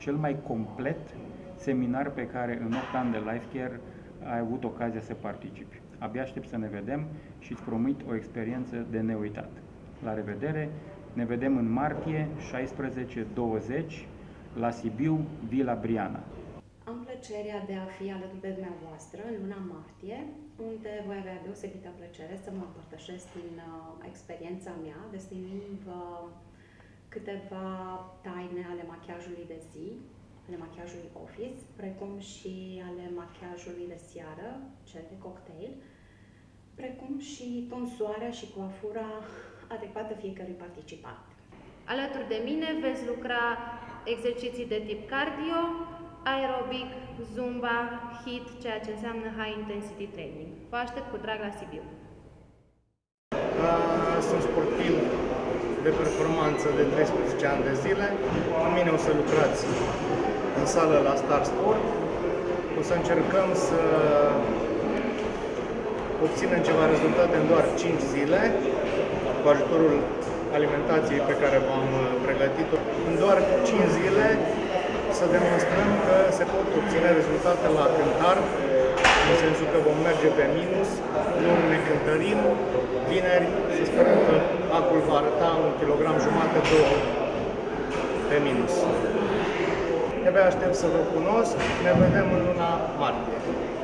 cel mai complet seminar pe care în 8 ani de Life Care ai avut ocazia să participi. Abia aștept să ne vedem și îți promit o experiență de neuitat. La revedere! Ne vedem în martie 16-20 la Sibiu, Villa Briana. Am plăcerea de a fi alături de dumneavoastră în luna martie, unde voi avea deosebită plăcere să mă împărtășesc din experiența mea, destăinuind-vă câteva taine ale machiajului de zi, ale machiajului office, precum și ale machiajului de seară, cel de cocktail, precum și tonsoarea și coafura adecvată fiecărui participant. Alături de mine veți lucra exerciții de tip cardio, aerobic, zumba, HIIT, ceea ce înseamnă High Intensity Training. Vă aștept cu drag la Sibiu. Sunt sportiv de performanță de 13 ani de zile. Cu mine o să lucrați în sală la Star Sport. O să încercăm să obținem ceva rezultate în doar 5 zile, cu ajutorul alimentației pe care v-am pregătit-o. În doar 5 zile să demonstrăm că se pot obține rezultate la cântar, în sensul că vom merge pe minus, nu ne cântărim. Vineri, să sperăm că acul va arăta 1,5 kg, 2 pe minus. De-abia aștept să vă cunosc, ne vedem în luna martie.